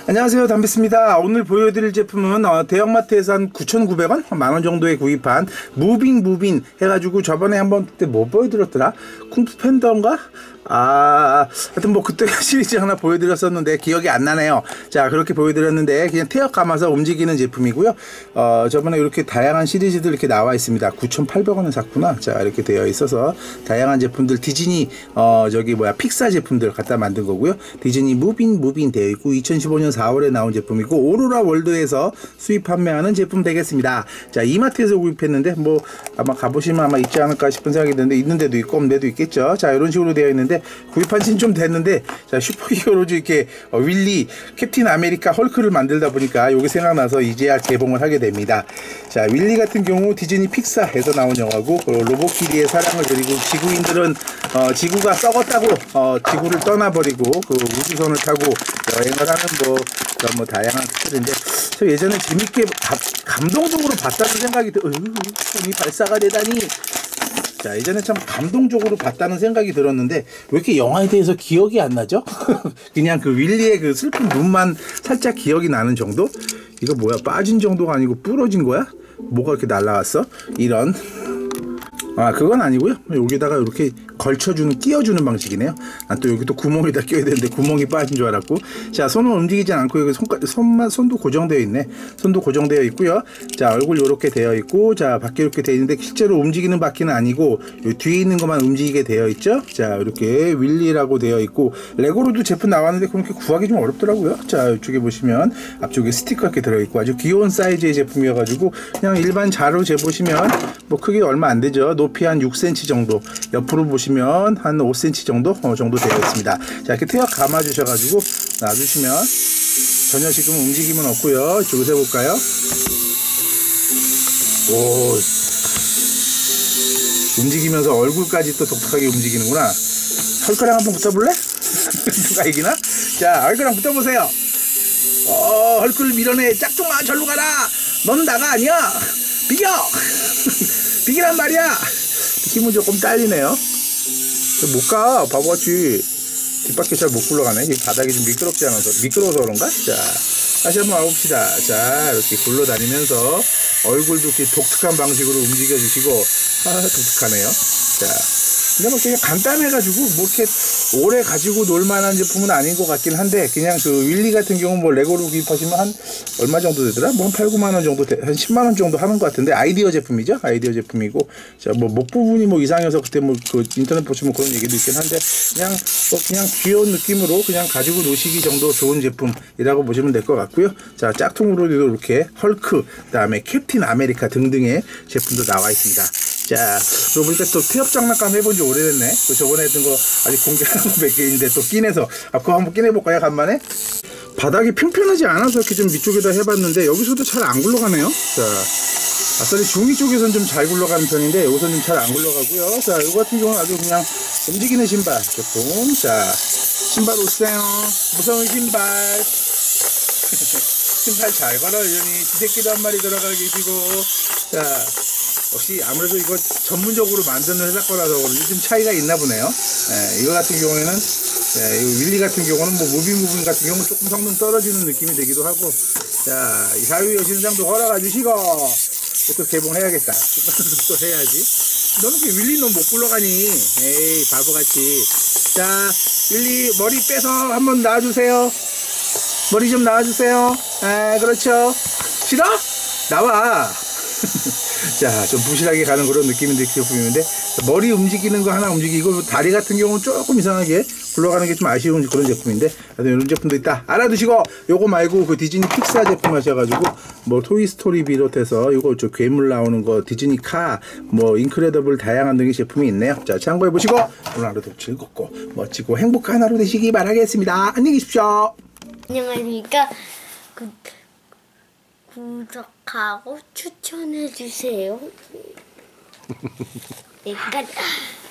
안녕하세요, 담비스입니다. 오늘 보여드릴 제품은 대형마트에서 한 9,900원? 만원 정도에 구입한 무빙 해가지고 저번에 한번 그때 뭐 보여드렸더라? 쿵푸 팬더인가? 하여튼 뭐 그때 시리즈 하나 보여드렸었는데 기억이 안 나네요. 자, 그렇게 보여드렸는데 그냥 태엽 감아서 움직이는 제품이고요. 저번에 이렇게 다양한 시리즈들 이렇게 나와 있습니다. 9,800원에 샀구나. 자, 이렇게 되어 있어서 다양한 제품들 디즈니 픽사 제품들 갖다 만든 거고요. 디즈니 무빙 되어 있고 2015년 4월에 나온 제품이고 오로라 월드에서 수입 판매하는 제품 되겠습니다. 자, 이마트에서 구입했는데 뭐 아마 가보시면 아마 있지 않을까 싶은 생각이 드는데 있는 데도 있고 없는 데도 있겠죠. 자, 이런 식으로 되어 있는데 구입한 지는 좀 됐는데, 자, 슈퍼히어로즈 이렇게 윌리, 캡틴 아메리카, 헐크를 만들다 보니까 요게 생각나서 이제야 개봉을 하게 됩니다. 자, 윌리 같은 경우 디즈니 픽사에서 나온 영화고, 로봇끼리의 사랑을 그리고 지구인들은 지구가 썩었다고 지구를 떠나버리고 그 우주선을 타고 여행을 하는 뭐 다양한 스토리인데, 저 예전에 재밌게 감동적으로 봤다는 생각이 이 발사가 되다니. 자, 예전에 참 감동적으로 봤다는 생각이 들었는데 왜 이렇게 영화에 대해서 기억이 안 나죠? 그냥 그 윌리의 그 슬픈 눈만 살짝 기억이 나는 정도? 이거 뭐야, 빠진 정도가 아니고 부러진 거야? 뭐가 이렇게 날라왔어? 이런. 그건 아니고요. 여기다가 이렇게 걸쳐주는, 끼워주는 방식이네요. 또 여기 또 구멍에다 끼워야 되는데 구멍이 빠진 줄 알았고. 자, 손은 움직이지 않고 여기 손도 고정되어 있네. 손도 고정되어 있고요. 자, 얼굴 이렇게 되어 있고, 자, 바퀴 이렇게 되어 있는데 실제로 움직이는 바퀴는 아니고 요 뒤에 있는 것만 움직이게 되어 있죠. 자, 이렇게 윌리라고 되어 있고 레고로도 제품 나왔는데 그렇게 구하기 좀 어렵더라고요. 자, 이쪽에 보시면 앞쪽에 스티커 이렇게 들어있고 아주 귀여운 사이즈의 제품이어가지고 그냥 일반 자로 재보시면 뭐 크기 얼마 안 되죠. 높이 한 6cm 정도, 옆으로 보시면 한 5cm 정도 되어 있습니다. 자, 이렇게 태엽 감아 주셔가지고 놔주시면 전혀 지금 움직임은 없고요. 이쪽에서 해볼까요? 오, 움직이면서 얼굴까지 또 독특하게 움직이는구나. 헐크랑 한번 붙어볼래? 누가 이기나? 자, 헐크랑 붙어보세요. 헐크를 밀어내. 짝퉁아, 절로 가라. 넌 나가 아니야. 비겨. 비기란 말이야. 힘은 조금 딸리네요. 못 가, 바보같이. 뒷바퀴 잘 못 굴러가네. 이 바닥이 좀 미끄러워서 그런가? 자, 다시 한번 와봅시다. 자, 이렇게 굴러다니면서 얼굴도 이렇게 독특한 방식으로 움직여주시고, 독특하네요. 자, 근데 뭐 그냥 간단해가지고 뭐 이렇게 오래 가지고 놀만한 제품은 아닌 것 같긴 한데, 그냥 그 윌리 같은 경우 뭐 레고로 구입하시면 한 얼마 정도 되더라? 뭐 한 8, 9만원 정도, 한 10만원 정도 하는 것 같은데, 아이디어 제품이죠? 아이디어 제품이고, 자, 뭐 목 부분이 뭐 이상해서 그때 뭐 그 인터넷 보시면 그런 얘기도 있긴 한데, 그냥 귀여운 느낌으로 그냥 가지고 노시기 정도 좋은 제품이라고 보시면 될 것 같고요. 자, 짝퉁으로도 이렇게 헐크, 그 다음에 캡틴 아메리카 등등의 제품도 나와 있습니다. 자, 그러고 보니까 또 태엽 장난감 해본 지 오래됐네. 저번에 했던 거 아직 공개하는 거 몇 개 있는데 또 끼내서, 그거 한번 끼내볼까요, 간만에? 바닥이 평평하지 않아서 이렇게 좀 위쪽에다 해봤는데 여기서도 잘 안 굴러가네요. 자, 아싸리 중위 쪽에서는 좀 잘 굴러가는 편인데 여기서는 좀 잘 안 굴러가고요. 자, 이거 같은 경우는 아주 그냥 움직이는 신발 제품. 자, 신발 오세요. 무서운 신발. 신발 잘 걸어, 이러니 쥐새끼도 한 마리 들어가 계시고. 자, 역시 아무래도 이거 전문적으로 만드는 회사 거라서 좀 차이가 있나 보네요. 이거 같은 경우에는, 이 윌리 같은 경우는 뭐 무빙 같은 경우는 조금 성능 떨어지는 느낌이 되기도 하고. 자, 이 사유 여신상도 걸어가 주시고, 또 개봉해야겠다. 또 해야지. 너는 그 윌리 너 못 굴러가니? 에이, 바보같이. 자, 윌리 머리 빼서 한번 놔주세요. 머리 좀 놔주세요. 그렇죠. 싫어? 나와. 자, 좀 부실하게 가는 그런 느낌인데 제품인데, 머리 움직이는 거 하나 움직이고 다리 같은 경우는 조금 이상하게 굴러가는 게 좀 아쉬운 그런 제품인데, 이런 제품도 있다 알아두시고, 요거 말고 그 디즈니 픽사 제품 하셔가지고 뭐 토이스토리 비롯해서 요거 저 괴물 나오는 거, 디즈니 카, 뭐 인크레더블 다양한 등의 제품이 있네요. 자, 참고해보시고 오늘 하루도 즐겁고 멋지고 행복한 하루 되시기 바라겠습니다. 안녕히 계십시오. 안녕하십니까. 구독하고 추천해주세요. 네,